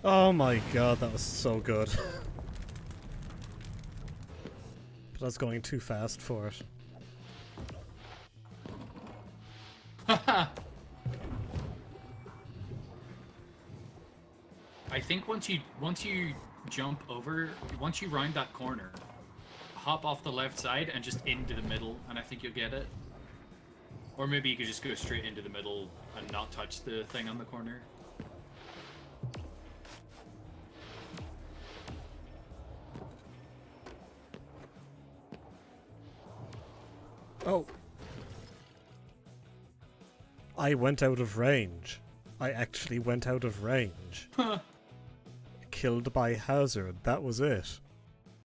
Oh my god, that was so good. But I was going too fast for it. I think once you jump over, once you round that corner, hop off the left side and just into the middle, and I think you'll get it. Or maybe you could just go straight into the middle and not touch the thing on the corner. Oh. I went out of range. I actually went out of range. Killed by Hazard, that was it.